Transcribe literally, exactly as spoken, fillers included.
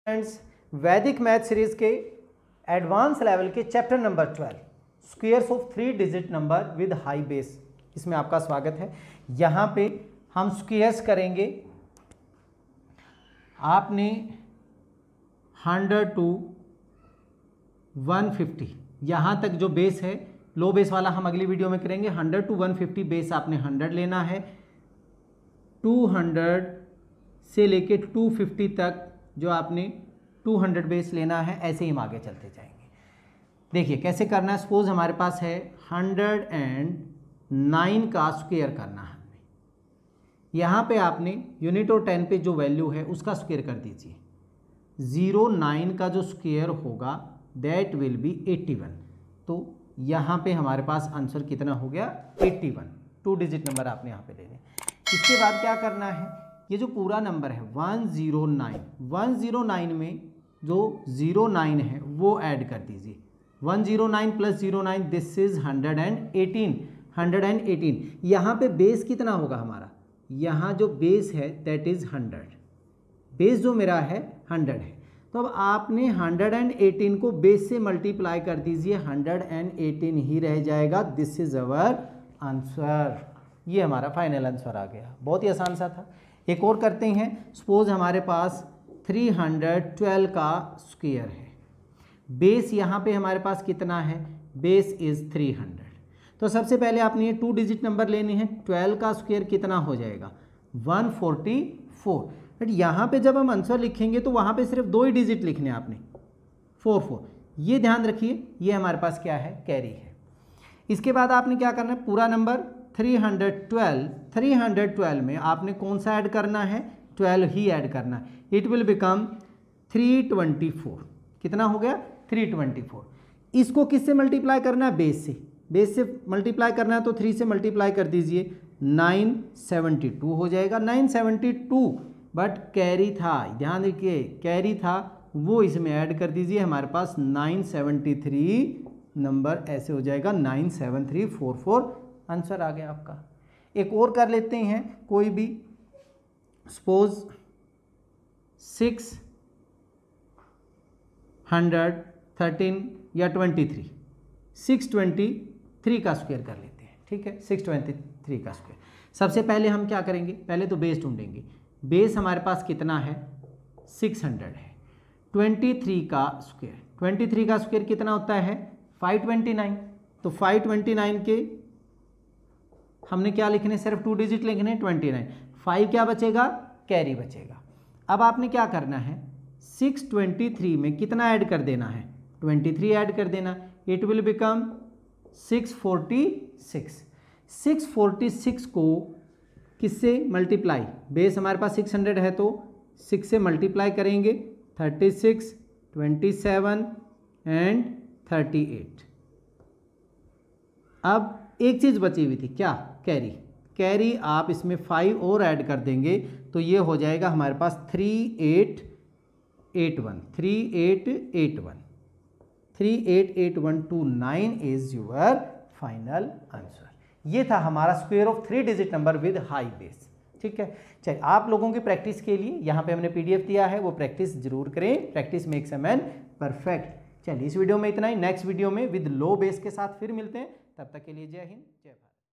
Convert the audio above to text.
Friends, Vedic math series के advance level के chapter number twelve squares of three digit number with high base, इसमें आपका स्वागत है। यहाँ पे हम स्क्वायर्स करेंगे। आपने हंड्रेड टू वन फिफ्टी यहाँ तक जो बेस है, लो बेस वाला हम अगली वीडियो में करेंगे। Hundred two one fifty base आपने हंड्रेड लेना है। टू हंड्रेड से लेके टू फिफ्टी तक जो आपने टू हंड्रेड बेस लेना है। ऐसे ही हम आगे चलते जाएंगे। देखिए कैसे करना है। सपोज हमारे पास है हंड्रेड एंड नाइन का स्क्वायर करना है हमें। यहाँ पे आपने यूनिट और टेन पे जो वैल्यू है उसका स्क्वायर कर दीजिए। ज़ीरो नाइन का जो स्क्वायर होगा that will be eighty one. तो यहाँ पे हमारे पास आंसर कितना हो गया, eighty one. Two digit number आपने यहाँ पे लेने। इसके बाद क्या करना है, ये जो पूरा नंबर है one zero nine, one zero nine में जो ज़ीरो नाइन है वो ऐड कर दीजिए। One zero nine plus zero nine this is hundred and eighteen. Hundred and eighteen यहाँ पे बेस कितना होगा हमारा, यहाँ जो बेस है दैट इज हंड्रेड। बेस जो मेरा है हंड्रेड है। तो अब आपने हंड्रेड एंड एटीन को बेस से मल्टीप्लाई कर दीजिए, हंड्रेड एंड एटीन ही रह जाएगा। This is our answer. ये हमारा फाइनल आंसर आ गया। बहुत ही आसान सा था। एक और करते हैं। सपोज हमारे पास थ्री हंड्रेड ट्वेल्व का स्क्वायर है। बेस यहाँ पे हमारे पास कितना है, बेस इज थ्री हंड्रेड। तो सबसे पहले आपने ये टू डिजिट नंबर लेनी है। ट्वेल्व का स्क्वायर कितना हो जाएगा, वन फोर्टी फोर। बट यहाँ पे जब हम आंसर लिखेंगे तो वहाँ पे सिर्फ दो ही डिजिट लिखने हैं आपने, फोर फोर। ये ध्यान रखिए, ये हमारे पास क्या है, कैरी है। इसके बाद आपने क्या करना है, पूरा number three hundred twelve, three hundred twelve में आपने कौन सा ऐड करना है, ट्वेल्व ही ऐड करना है। It will become three twenty four. कितना हो गया, थ्री ट्वेंटी फोर। इसको किससे मल्टीप्लाई करना है, बेस से। बेस से मल्टीप्लाई करना है तो थ्री से मल्टीप्लाई कर दीजिए, नाइन सेवेंटी टू हो जाएगा। Nine seventy two but carry था, ध्यान रखिए कैरी था, वो इसमें ऐड कर दीजिए। हमारे पास नाइन सेवेंटी थ्री नंबर ऐसे हो जाएगा, nine seven three four four answer आ गया आपका। एक और कर लेते हैं कोई भी। सपोज सिक्स हंड्रेड थर्टीन या twenty three, six twenty three का स्क्वायर कर लेते हैं। ठीक है, सिक्स ट्वेंटी थ्री का स्क्वायर। सबसे पहले हम क्या करेंगे, पहले तो बेस ढूंढेंगे। बेस हमारे पास कितना है, सिक्स हंड्रेड है। ट्वेंटी थ्री का स्क्वायर, ट्वेंटी थ्री का स्क्वायर कितना होता है, फाइव ट्वेंटी नाइन। तो फाइव ट्वेंटी नाइन के हमने क्या लिखने, सिर्फ टू डिजिट लिखने, ट्वेंटी नाइन। फाइव क्या बचेगा, कैरी बचेगा। अब आपने क्या करना है, सिक्स ट्वेंटी थ्री में कितना ऐड कर देना है, ट्वेंटी थ्री ऐड कर देना। It will become six forty six. Six forty six को किससे मल्टीप्लाई, बेस हमारे पास सिक्स हंड्रेड है तो सिक्स से मल्टीप्लाई करेंगे, thirty six, twenty seven and thirty eight. अब एक चीज़ बची हुई थी, क्या, कैरी। कैरी आप इसमें फाइव और ऐड कर देंगे तो ये हो जाएगा हमारे पास three eight eight one, three eight eight one, three eight eight one two nine is your final answer. ये था हमारा square of three digit number with high base. ठीक है, चलिए आप लोगों की प्रैक्टिस के लिए यहाँ पे हमने पीडीएफ दिया है, वो प्रैक्टिस जरूर करें। Practice makes a man perfect. चलिए इस वीडियो में इतना ही। नेक्स्ट वीडियो में विद लो बेस के साथ फिर मिलते हैं। तब तक के लिए जय हिंद, जय भारत।